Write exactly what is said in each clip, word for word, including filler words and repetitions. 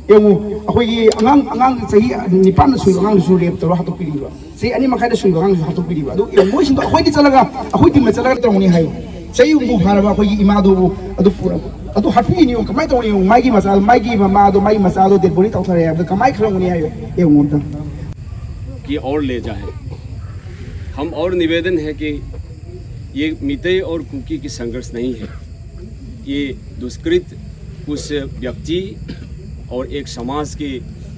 यंगु अखोई अंगांग अंगांग सही निपान सुई अंगांग सु रेप तरो हातो पिरिबा सही अनि मखाइदा सुई अंगांग हातो पिरिबा दो यंगु सिंग अखोई दि चलगा अखोई दि मचलगा तरोनी हायो सही उंगु फारबा अखोई इमादो अदु पुरा अदु हाफी नि कमाय तोनी माइगी मसाल माइगी मादो माइ मसालो दे बोली तौथरे अब कमाय खरंगुनी हायो यंगु त कि और ले जाए। हम और निवेदन है कि ये मितई और कुकी की संघर्ष नहीं है, ये दुष्कृत उस व्यक्ति और एक समाज के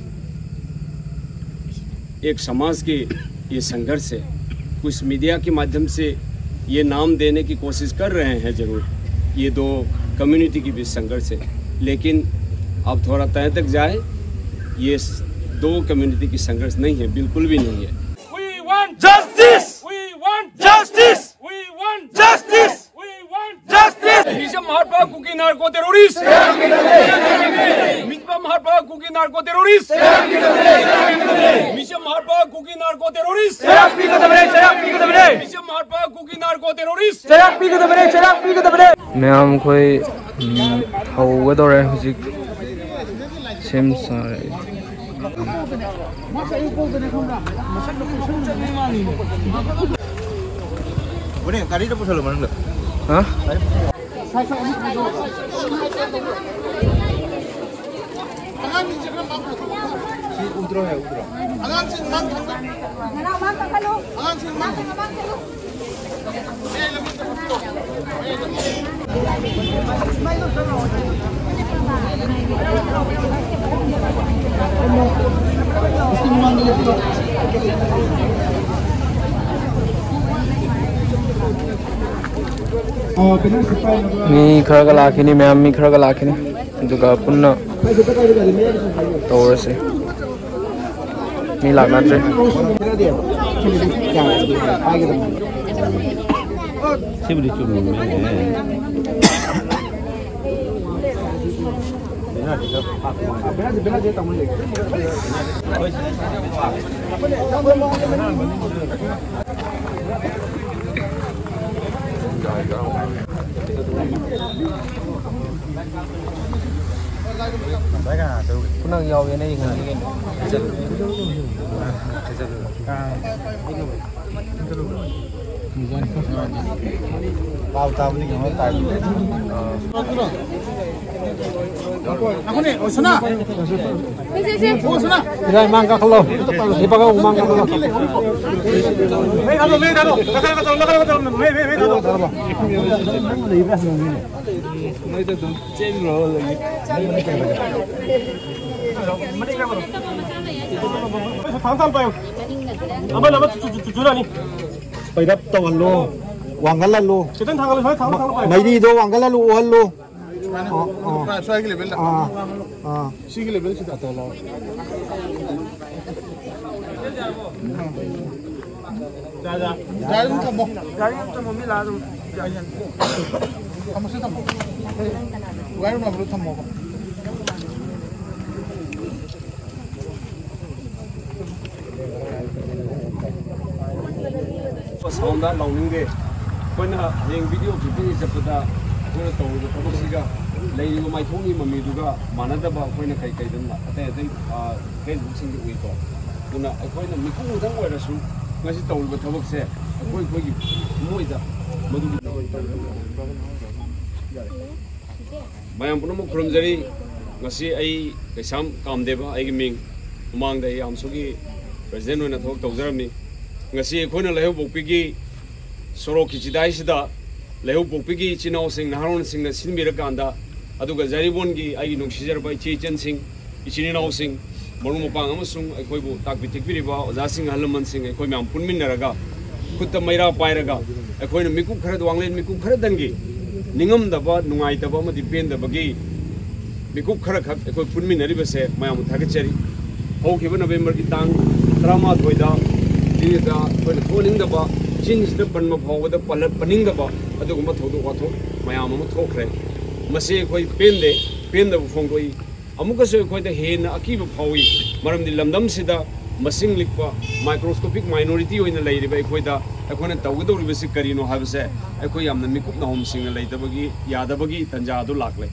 एक समाज के ये संघर्ष है। कुछ मीडिया के माध्यम से ये नाम देने की कोशिश कर रहे हैं, जरूर ये दो कम्युनिटी की भी संघर्ष है, लेकिन अब थोड़ा तय तक जाए, ये दो कम्युनिटी की संघर्ष नहीं है, बिल्कुल भी नहीं है। We want justice. We want justice. We want justice. We want justice. Misha Mahatma Kuki narco terrorist. Misha Mahatma Kuki narco terrorist. Misha Mahatma Kuki narco terrorist. Misha Mahatma Kuki narco terrorist. मैम कोई हौगा दौरे हुजिक same सारे बोले गाड़ी तो पूछो लो मन लो हाँ उधरो है उधरो अगान से मांग खाना मेरा मांग का लो अगान से मांग का मांग लो ए लगी तो मी खरग लाखिनी मैम मी खरग लाखिनी दुगा पुन्ना तौरसे मी लाखनाद्रे सिबली चुनु में पुनः याव ये नहीं होने के बाव ताव नहीं होता है अखोने ओ सुना ओ सुना इधर मांग का खलो ये पका मांग का खलो ए हेलो ले डालो लगा लगा लगा लगा वे वे वे डालो नहीं तो चेंज रो लगी मनी क्या करो थाम थाम पायो अब अब जुरानी पैदा तो हल्लो वांगल लो कितने थांगल है थांग थांग पायो नहीं दो वांगल लो हल्लो स्वाई के लेवल हां हां सी के लेवल से आता है जा जा गाड़ी में थमो गाड़ी में थमो मी ला दो थमो से थमो गाड़ी में थमो थमो साउंड लाउनिंगे कोना हेंग वीडियो क्लिपिंग चपदा कोना तौर थबसिगा लेइबो माइथोंनि ममीदुगा मानदबा कोना कई कई दम अतै अतै फेसबुक सिंग उइको कोना कोना मिखु उदंग ओइरसु ngasi tawulba thabakse koi koi gi moida madu mayam puno khurumjari ngasi ai kaisam kamdeba ai gi ming umang dai amsugi president oina thok tawjarami ngasi khoina lehu bokpi gi soro kichidai sida lehu bokpi gi chinau sing naharon sing na sinbira kanda aduga jaribon gi ai gi nungsijar bai chechen sing ichini nau sing मरु मपांग अमसुंग अखोइबु ताकबि तिकबिरिबा ओजासिंग हलमन सिंग अखोइ म्याम पुनमिनरगा खुत्त मैरा पाइरगा अखोइना मिकु खरद वांगलेन मिकु खरदंगी निंगम दबा नुंगाइ दबा मदि पेन दबगी मिकु खर खक अखोइ पुनमिनरिबसे मयाम थागचरी हौखिबा नवेम्बर की तांग तरामा थोइदा दिदा कोइ फोलिंग दबा चिंस द बनम फावदा पलट पनिंग दबा अदुगुम थोदु वाथो मयाम अम थोखरे मसे अखोइ पेन दे पेन दबु फोंगोइ अमुकसु अखोइदा हेन अकीबा फावी मरमदि लमदम सिदा मसिंग लिखपा माइक्रोस्कोपिक माइनॉरिटी ओइना लैरिबा अखोइदा अखोइना तौगदौरिबसि करिनो हाबसे अखोइ यामना मिकुप नहोम सिंग लैदबगी यादबगी तंजादु लाकले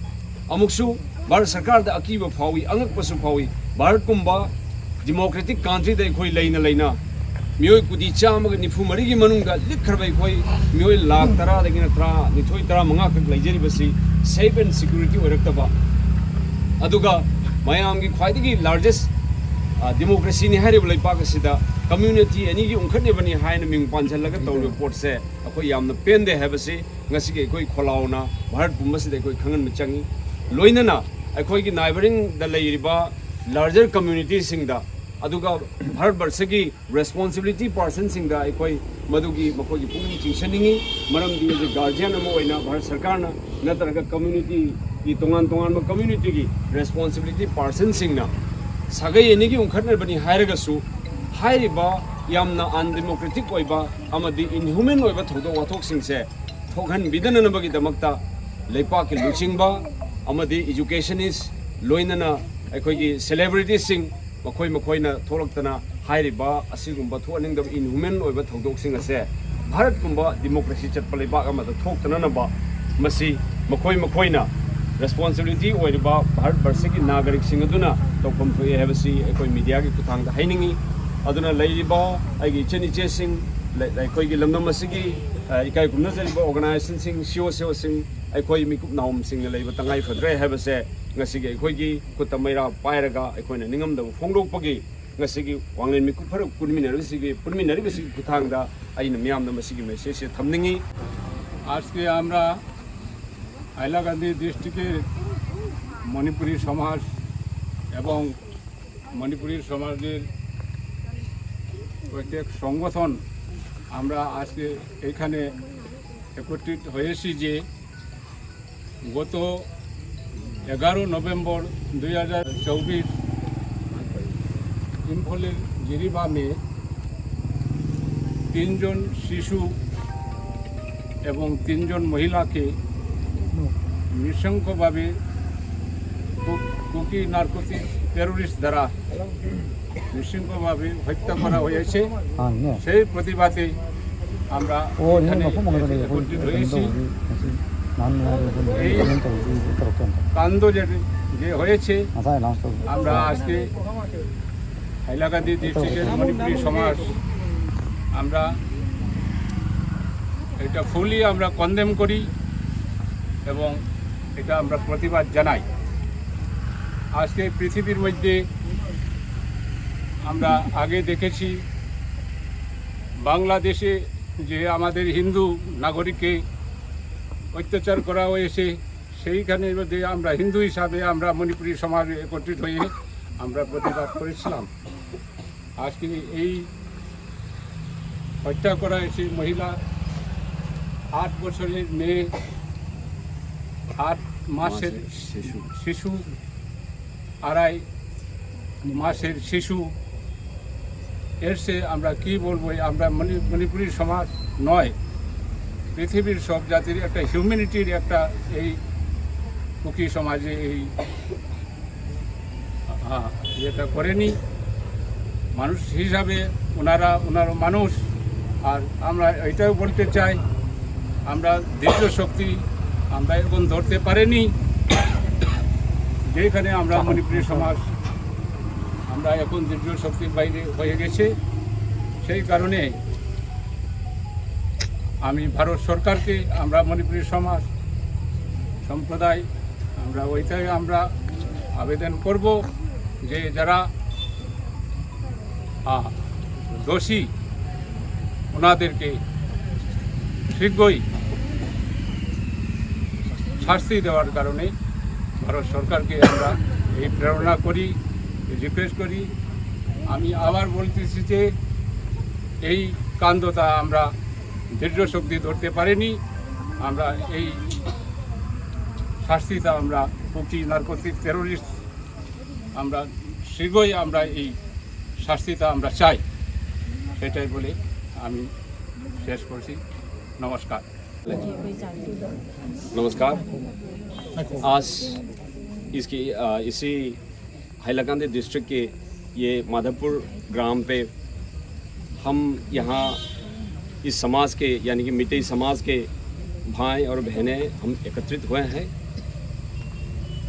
अमुकसु भारत सरकार दा अकीब फावी अंगकपसु फावी भारत कुंबा डेमोक्रेटिक कंट्री दा अखोई लेना लेना मियोय कुदी चामग निफु मरी की मनुंगा लिखरबा अखोई मियोय लाख तरा दगिन तरा निथोई तरा मंगा खक लेजरी बसी सेफ एंड सिक्योरिटी ओरक्तबा अदुगा मयाम की ख्वाइदगी लार्जेस्ट डेमोक्रेसी ने हारिब लेपाक सिदा कम्युनिटी एनी की उंखने बनी हाइन मिंग पांचल तौर रिपोर्ट से अखोई यामना पेंदे हैबसे ngasi ke koi kholauna bharat pumba se koi khangan mi changi loinana akhoi ki neighboring da leiriba larger community sing da aduga bharat barsa ki responsibility person sing da akhoi madugi makoi ki pung chingsaningi maram di je guardian amo oina bharat sarkar na natraga community ki tongan tongan ma community ki responsibility person sing na sagai eni ki unkhatna bani hairaga su hairiba yamna undemocratic oiba amadi inhuman oiba thodo wathok sing se थोहन बिदननबगी दमकता लेपा के लुचिंगबा अमदी educationist लोइनना अखोगी celebrity सिंग मखोय मखोयना थोलक्तना हाइरिबा असिगुंबा थोनिंगदब इनह्यूमन ओइबा थौदोक सिंग असे भारत कुंबा डेमोक्रेसी चटप लेबा अमदा थोक्तननबा मसी मखोय मखोयना रेस्पोंसिबिलिटी ओइरिबा भारत वर्ष की नागरिक सिंग अदुना तोकम थोय हेबसी अखोय मीडिया की कुथांगदा हाइनिंगी अदुना लेरिबा आइगी चेनिचे सिंग अखोगी लमदम असिगी इकाई गुमना जलिबा ऑर्गेनाइजेशन सिंग सीओ सीओ सिंग अखोई मिकुप नाम सिंग लेबा तंगाई फद्रे हैबसे ngasi ge अखोगी कुतमैरा पायरगा अखोइना निंगमदब फोंगदोकपगी ngasi gi wanglen मिकुप फर कुनमिनरि सिगी पुनमिनरि बिसि कुथांगदा आइना मियामदा मसिगी मेसेज से थमनिंगी आज के আমরা হাইলাকান্দি ডিস্ট্রিক্টের মণিপুরী সমাজ এবং মণিপুরী সমাজের প্রত্যেক সংগঠন আমরা আজকে এখানে একত্রিত হয়েছি যে গত এগারো নভেম্বর দুই হাজার চব্বিশ ইম্ফলের জিরিবামে তিনজন শিশু এবং তিনজন মহিলাকে নৃশংসভাবে কুকি নার্কোটিক টেরোরিস্ট দ্বারা নৃশংসভাবে হত্যা করা হয়েছে সেই প্রতিবাদে আমরা একত্রিত হয়েছি। এই কাণ্ড যে হয়েছে আমরা আজকে হাইলাকান্দি ডিস্ট্রিক্টের মণিপুরী সমাজ আমরা এটা ফুলি আমরা কন্ডেম করি এবং এটা আমরা প্রতিবাদ জানাই। আজকে পৃথিবীর মধ্যে আমরা আগে দেখেছি বাংলাদেশে যে আমাদের হিন্দু নাগরিককে অত্যাচার করা হয়েছে, সেইখানে মধ্যে আমরা হিন্দু হিসাবে আমরা মণিপুরী সমাজ একত্রিত হয়ে আমরা প্রতিবাদ করেছিলাম। আজকে এই হত্যা করা হয়েছে মহিলা, আট বছরের মেয়ে, আট মাসের শিশু, আড়াই মাসের শিশু। এর সে আমরা কি বলবো, আমরা মণিপুরী সমাজ নয়, পৃথিবীর সব জাতির একটা হিউম্যানিটির একটা এই কুকি সমাজে এই এটা করেনি। মানুষ হিসাবে ওনারা ওনারা মানুষ। আর আমরা এটাও বলতে চাই, আমরা দৃঢ় শক্তি আমরা এখন ধরতে পারিনি, যেখানে আমরা মণিপুরী সমাজ আমরা এখন দৃঢ় শক্তির বাইরে হয়ে গেছে। সেই কারণে আমি ভারত সরকারকে, আমরা মণিপুরী সমাজ সম্প্রদায় আমরা ওইটাই আমরা আবেদন করব যে যারা দোষী ওনাদেরকে শীঘ্রই শাস্তি দেওয়ার কারণে ভারত সরকারকে আমরা এই প্রেরণা করি, রিকোয়েস্ট করি। আমি আবার বলতেছি যে এই কাণ্ডটা আমরা দৃঢ় শক্তি ধরতে পারিনি, আমরা এই শাস্তিটা আমরা কুকি নার্কোটিক টেরোরিস্ট আমরা শীঘ্রই আমরা এই শাস্তিটা আমরা চাই, সেটাই বলে আমি শেষ করছি। নমস্কার। नमस्कार। आज इसकी इसी हाइलाकांदी डिस्ट्रिक्ट के ये माधवपुर ग्राम पे हम यहाँ इस समाज के यानी कि मिटई समाज के भाई और बहनें हम एकत्रित हुए हैं।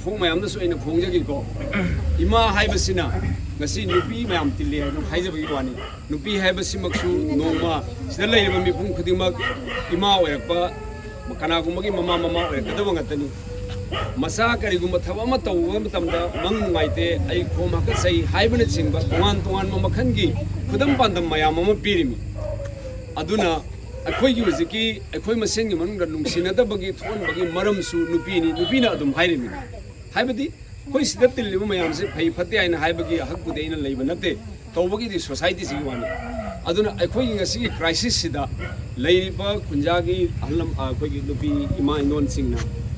मफों मैम फोंजगीको इमा हाइबसिना ngasi nupi mayam tili no haijabagi wani nupi haibasimaksu noma sida leiraba mipum khudingmak ima oirakpa kana gumagi mama mama oirakadaba ngatani masa karigumba thaba ma tawwa matamda mang ngaite ai khom haka sai haibana chingba tongan tongan ma makhangi khudam pandam mayam ma pirimi aduna akhoi gi wajiki akhoi masengi manungda nungsinadabagi thonbagi maramsu nupi ni nupi na adum hairimi haibadi कोई सिद्ध तिल्लिबो मयाम से फै फते आइना हाइबगी हक्कु देना lab नते तौबगी दि society सि वानी अदुना अखोई ngasi crisis सिदा लैरिबा खुंजागी हलम अखोई लुपी इमा इंदोन सिंगना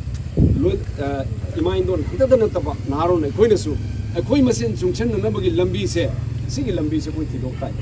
लो इमा इंदोन हितद नतबा नारो ने कोई नसु अखोई मसिन चुंगछन नबगी लंबी से सिगी लंबी से कोई थिदोक ताई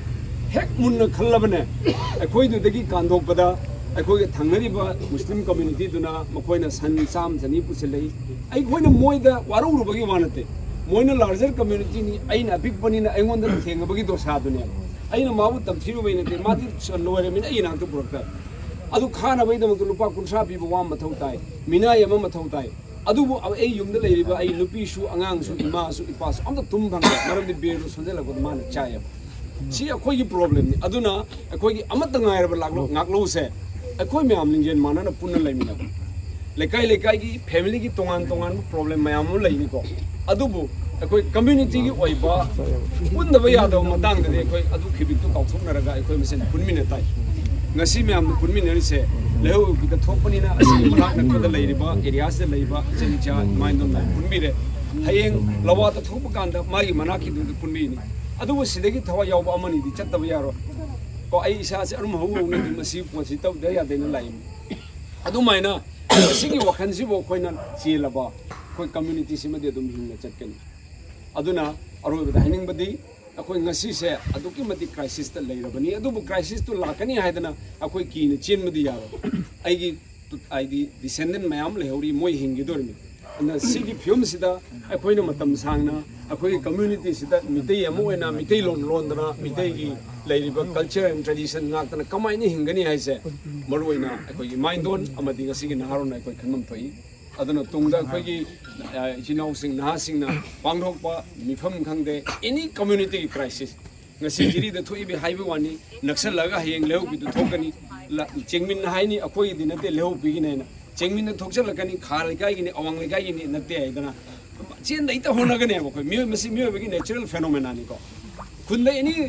हेक मुन्न खल्लबने अखोई दुदगी कांदोकपदा अखोई थंगरिबा मुस्लिम कम्युनिटी दुना मखोइना सन साम जनी पुसलई आई कोइना मोइदा वारुरुबगी वानते मोइना लार्जर कम्युनिटी नि आइना बिगपनिना आइगोंदा थेंगबगी दोसा दुने आइना माबु तमथिरु बैनते मादि लोरे मिना आइना तो प्रोडक्ट अदु खाना बैदमक लुपा कुंसा पिबो वाम मथौ ताई मिना यम मथौ ताई अदुबो ए युमदा लेरिबा आई नुपीसु अंगांगसु इमासु इपास अमदा तुम भंगा मरमदि बेरु संजलको माना चाय सी अखोई प्रॉब्लम नि अदुना अखोई अमत ngairaba लागलो ngaklo से अखोई मैम लिंजेन माना पुनः लेमिना लेकाई लेकाई की फैमिली की तोंगान तोंगान प्रॉब्लम मैम लेनिको अदुबु अखोई कम्युनिटी की ओइबा पुनदब यादव मतांग दे अखोई अदु खिबितु काउथोनरगा अखोई मसेन पुनमिने ताई ngasi मैम पुनमिने से लेहो बिद थोपनिना असि मनाक नकद लेरिबा एरिया से लेबा चेंचा माइंड न पुनमिरे हयेंग लवा त थोप कांदा मागी मनाकी दु पुनमिनी अदुबु सिदेगी थवा यावबा अमनी दि चत्तब यारो को आई इसा से अरुम हउ न दि मसी पोसी तब दे या देन लाइ अदु माइना सिगी वखन सिबो खोइना चेलबा कोई कम्युनिटी सिमदि अदुम हिंना चटकनी अदुना अरोबदा हाइनिंग बदी अखोई ngasi से अदुकी मदि क्राइसिस त लेरबनी अदुबु क्राइसिस तु लाकनी हाइदना अखोई कीने चेनमदि यारो आइगी आइदी डिसेंडेंट मैम लेहौरी मोय हिंगी दोरमी न सिगी फिल्म सिदा अखोइना मतम सांगना अखोई कम्युनिटी सिदा मितै अमो एना मितै लोन लोनदना मितै की लेरिबा कल्चर एंड ट्रेडिशन नाक्तना कमाइने हिंगनी हाइसे मरुइना अखोई माइंडोन अमदि गसिगी नारोन अखोई खनम थोई अदुना तुंगदा अखोई इचिनाउ सिंग ना सिंगना पांगरोकपा मिफम खंगदे any community crisis ngasi jiri da thoi bi haibe wani naksal laga hayeng lehu bi thokani chengmin haini akhoi di nate lehu bi gi na chengmin na thokchal lakani khar kai gi ni awang kai gi ni nate aidana chen dai ta hona gane ba khoi mi masi mi bi natural phenomena ni ko khun dai ni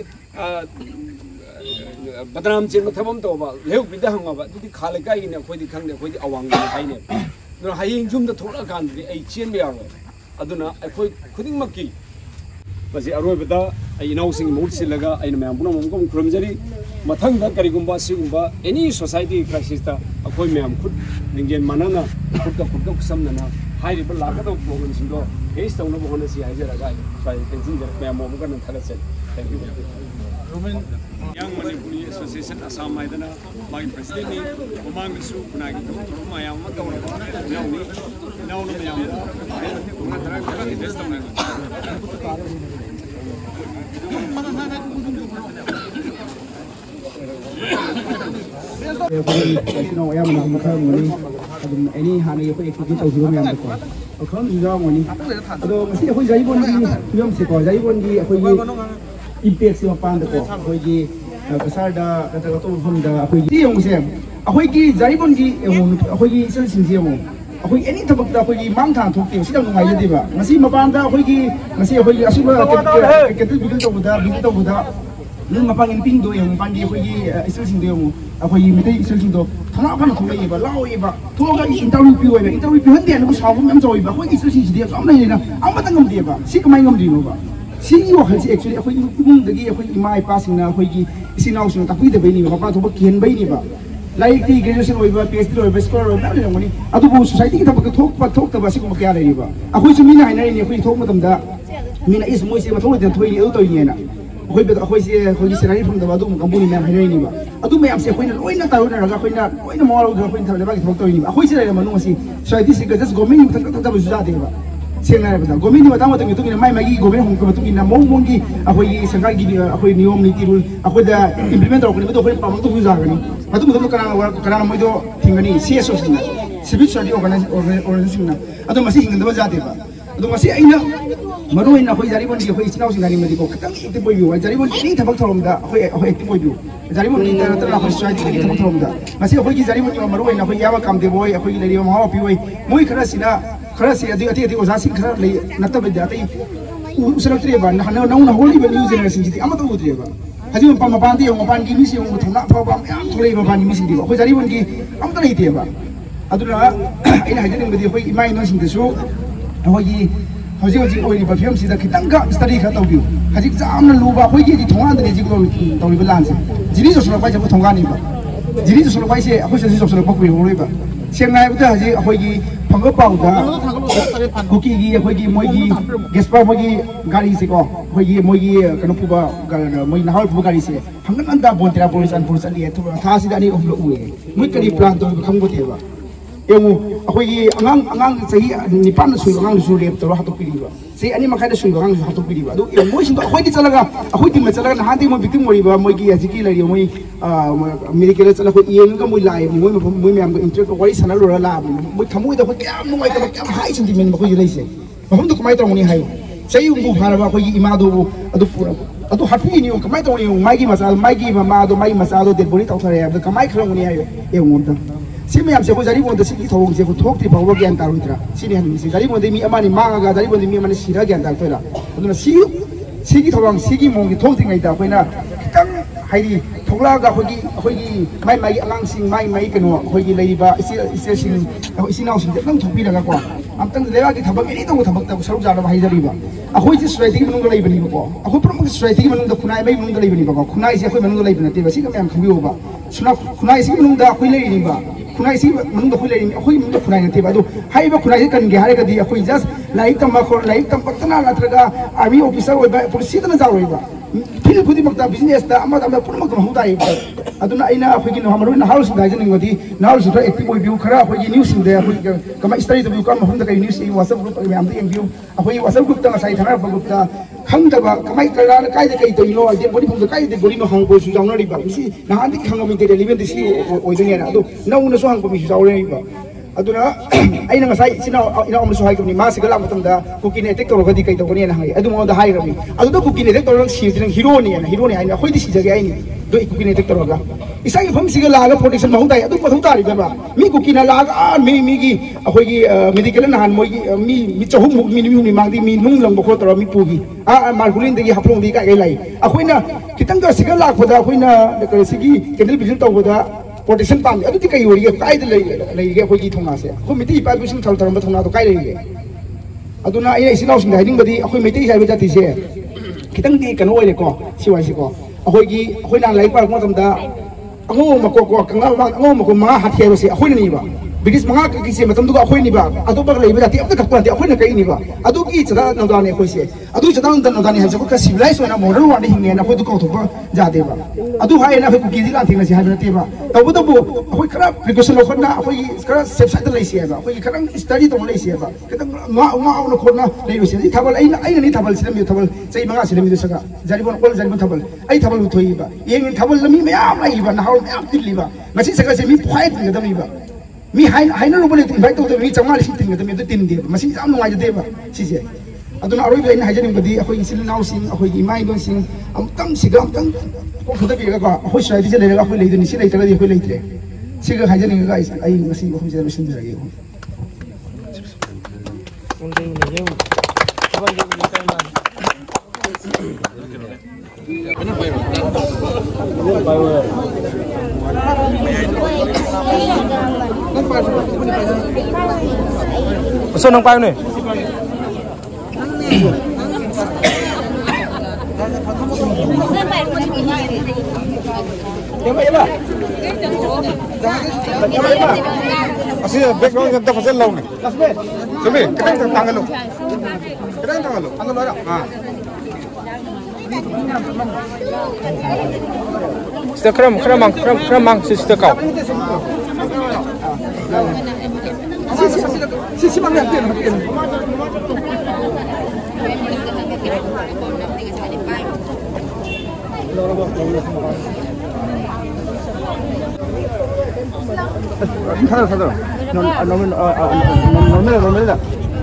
badram chen ma thabam to ba lehu bi da hanga ba di khar kai gi ni akhoi di khang ne akhoi di awang gi hai ne no hayeng jum da thola kan di ai chen bi aro aduna akhoi khuding makki बस अरोबदा इनाउसिंग मूर्सिलगा अइन मैम पुनम ममकम खुरमजरी मथंगदा करिगुंबा सिगुंबा एनी सोसाइटी क्राइसिस ता अखोय मैम खुद लिंगेन मानना खुद खुद समनना हाइरिबा लागादो प्रॉब्लम सिंदो फेस तौना बहन सि हाइजरगा साइ टेंशन जर मैम ममकन थगसे थैंक यू रोमन यांग मणिपुरी एसोसिएशन असम माइदना माइ प्रेसिडेंट नि ममांगसु पुनागी तो मायाम म तौना नाउनी नाउनो मैम पुना तरा का इन्वेस्ट तौना any honey if we get out of the a come down when you see if we say one film sequence, I won't be a impacts of Panda, Hoji, Casada, from the Museum. A Hoiki, Zaibongi, a Hoiki, Celsius. Hoy any tabak da hoy mountain to ti sila ngai diba masi mapanda hoy gi masi hoy gi asuma ke ke bigil to buda bigil to buda nun mapang imping do yung pandi hoy gi isul sing do yung hoy mitay isul sing do thana pa na thulay ba lao iba to ga interview pi hoy interview pi handi an ko sa mo am joy ba hoy isul sing dia am na na am batang ngam dia ba si kamay ngam dino ba si yo khal si actually hoy mung dagi hoy imai passing na hoy gi isinaw sun tapui de bai ni ba pa to ba kien bai ni ba like the graduation over PhD over score over na ngoni adu bu society ki tabak thok pa thok tabasi ko kya re ba akhoi su mina haina ni akhoi thok matam da mina is moi se ma thok de thoi ni au to ni na akhoi be akhoi se akhoi se rani from da adu company ma haina ni ba adu me am se akhoi na loi na taru na ra akhoi na loi na mo ro akhoi thak de ba ki thok to ni ba akhoi se ra ma nu si society se just government thak thak tabasi ja de ba senga ba government ma tama to ni mai mai government hong ko to ni na mong mong gi akhoi sarkar gi akhoi niyom niti rule akhoi da implement ro ko ni to akhoi pa ma to fu ja ga ni Matu matu karang karang mo ito tingani C S O sini. Civil society organisation ना अदो मसी हिंगदबा जादेबा अदो मसी आइना मरो इन अखोई जारिबोन की अखोई इचनाउ सिंगानी मदि को खतंग एक्टिव बोइबो जारिबोन की थबक थरोमदा अखोई अखोई एक्टिव बोइबो जारिबोन की तरह तरह अखोई सोसाइटी की थबक थरोमदा मसी अखोई की जारिबोन की मरो इन अखोई यावा काम देबोय अखोई लेरिबो मावा पिवोय मोय खरा सिना खरा सि अदि अति अति ओजा सिं खरा ले नतब जाते उसरक्त्रेबा नहना नौना होलिबो न्यू जेनरेशन सिटी अमतो उद्रेबा हजी मपान मपान दी मपान की मिसी थोना फाबा याम थोलै मपान की मिसी दिबो अखोई जारिबोन की अमतो लेतेबा अदुना आइना हाइजनिंगबदि अखोई इमा इनोसिंगदसु अखोई हजी हजी ओइरिबा फिल्म सिदा खितंगा स्टडी खा तौबिउ हजी जामना लुबा अखोई की थोंगान दे जी तौरिबा लानसे जिनि जसुला पाइ जब थोंगानिबा जिनि जसुला पाइ से अखोई से जसुला पक्वे होरिबा सेंनाय बता हजी अखोई की फंग पाउदा कुकी की अखोई की मोई की गेस्पा मोई की गाड़ी से को अखोई की मोई की कनो पुबा मोई नहाल पुबा गाड़ी से फंगन अंदा बोंतेरा पुलिस अन पुलिस अली थो था सिदा नि उबलो उए मोई करी प्लान तो खंगो तेबा एमु अखोई अंगांग अंगांग सही निपान सुइ अंगांग सु लेप तो हातो पिरिबा से अनि मखाइदा सुइ अंगांग सु हातो पिरिबा दो ए मोइ सिंग अखोई दि चलगा अखोई टिम चलगा नहादि मोइ बिक्टिम मोरिबा मोइ की हजिकी लरि मोइ मेडिकल चला खो येंग का मोइ लाइ मोइ मोइ मैम इंटर को वरि सना लोरा ला मोइ थमोइ द खो क्याम नुवाइ का क्याम हाइ सेंटिमेंट मखोइ लेसे मफम तो कमाइ तोंनि हाइ सही उंगु फारबा अखोई इमा दो अदु पुरा अदु हापि नि कमाइ तोंनि माइगी मसा माइगी ममा दो माइ मसा दो डेड बॉडी तौथरे अब कमाइ खरंगनि हाइ एंगोम सिम से जारी बोंद सिगी थोंग से थोक्ति फाव ज्ञान तारुद्रा सिनि हन से जारी बोंद मी अमानि मांगा जारी बोंद मी अमानि सिरा ज्ञान तारतोरा अदुना सि सिगी थोंग सिगी मोंगी थोक्ति ngai दा खोइना खितंग हाइदि थोगलागा खोगी खोगी माइ माइ अलांग सिंग माइ माइ कनो खोगी लेरिबा इसे इसे सिंग इसिनाउ सिंग दम थोपि लगा को अमतंग लेवा की थबक एनी तो थबक ता सरू जाना हाइजरिबा अखोइ से सोसाइटी की मनुंग लेबनि बको अखोइ प्रमुख सोसाइटी की मनुंग खुनाइ मै मनुंग लेबनि बको खुनाइ से अखोइ मनुंग लेबनि ते बसी कम खबियोबा सुना खुनाइ से मनुंग दा अखोइ लेरिबा खुनाइ सी मनुंग खुइ लेरिनि अखोइ मनुंग खुनाइ नते बा दो हाइबा खुनाइ कन गे हारे गदि अखोइ जस्ट लाइक तम खो लाइक तम पक्तना नत्रगा आर्मी ऑफिसर ओइबा पुलिस सिदना जारोइबा फिल खुदि मक्ता बिजनेस ता अमा तम पुनमक महुदाइ अदुना आइना अखोइ की नहमरु नहाल सुदाइ जनिंगदि नहाल सुदा एक्टिव ओइबिउ खरा अखोइ की न्यूज सिंग दे अखोइ कमा स्टडी तबिउ कम महुम द कइ न्यूज इ WhatsApp ग्रुप मैम द एंबिउ अखोइ WhatsApp ग्रुप ता साइ थाना ग्रुप ता खंगदबा कमाइ करा काइ द कइ तइनो आइदे बॉडी फुंग काइ द बॉडी नो हंग को सु जाउनरिबा बिसि नहान दि खंगम इ रेलिवेंट दिसि ओइदने ना अदु नौना सु हंग को मिसु जाउरेबा अदुना आइना ngasai sina ina om su hai ko ni ma sigala matam da kuki ne tek to gadi kai to ko ni na hai adu mo da hai rami adu do kuki ne tek to si jin hero ni na hero ni ai na khoi di si jage ai ni do kuki ne tek to ga isai pham sigala ga protection ma dai adu ma thau ta ri ba mi kuki na la ga mi mi gi akhoi gi medical na han moi gi mi mi chahum mi mi ni mang di mi nung lang bo kho to mi pu gi a margulin de gi haplong di ka ga lai akhoi na kitang ga sigala ko da akhoi na ka sigi candle vision to go da protection pam adu ti kai ori kai de lei lei ge khoi gi thonga se khoi miti pa bi sum thal taram thonga to kai lei ge aduna ai sinau sing dai ding badi khoi miti sai ba jati se kitang di kan oi le ko si wai si ko khoi gi khoi na lai pa ko tam da ango ma ko ko kanga ma ango ma ko ma ha the se khoi ni ba बिगिस मंगा की से मतलब दुगा खोई निबा अदो bug लेबा जाति अब तक पनते अखोइना कई निबा अदो की चदा नदाने खोइ से अदो चदा नदन नदाने हजे को सिविलाइज होना मॉडर्न वाडी हिंगे ना खोदु कौथो जादे बा अदो हाय ना को की दिला थिंग से हाबे नते बा तबो तबो अखोइ खरा प्रिकॉशन लखना अखोइ खरा सेफ साइड लै से बा अखोइ खरा स्टडी तो लै से बा कतं मा मा न खोना लै से थाबल आइ आइ नि थाबल सिलम यो थाबल चै मंगा सिलम यो सगा जारिबन कोल जारिबन थाबल आइ थाबल उथोइ बा येंग थाबल लमी मयाम लै बा ना हाउ मयाम तिलिबा ngasi सगा से मी फाइट ngदम बा मी हाई हाइना लोबले इनवाइट तो मी चंगा लिसिंग तिंग तो मी तो तिन दे मसी जाम नुवाइ दे बा सिसे अदुना अरोइ बे हाइजनिंग बदी अखोइ इसिल नाउ सिंग अखोइ इमाइ दोन सिंग अमतम सिगा अमतम को खदा बिगा का अखोइ साइड जे लेगा अखोइ लेदनि सि लेतरा दि अखोइ लेत्रे सिगा हाइजनिंग guys I Masih अखोइ J mission Jarange उनदे ने यो खबर जे लेता ना ana pai pai Uso nang payo ni? Así background kita pasal lau ni. Sabi, kita tanggal lo. Kita tanggal lo. Tanggal lo ada. Ah. Sita kram kram mang kram kram mang si sita kau. Si si mang yan yan. Loro 사다 사다. 너무 너무 너무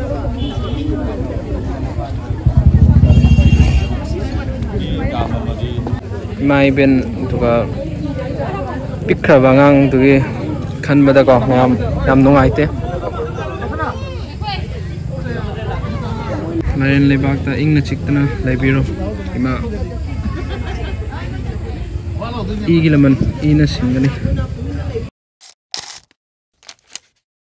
mai bên tụi cái pick khởi vàng ngang tụi cái khăn bây giờ có làm làm nông ai thế này lấy bạc ta ing na chích ta na lấy biro ima i gila man i na sing cái này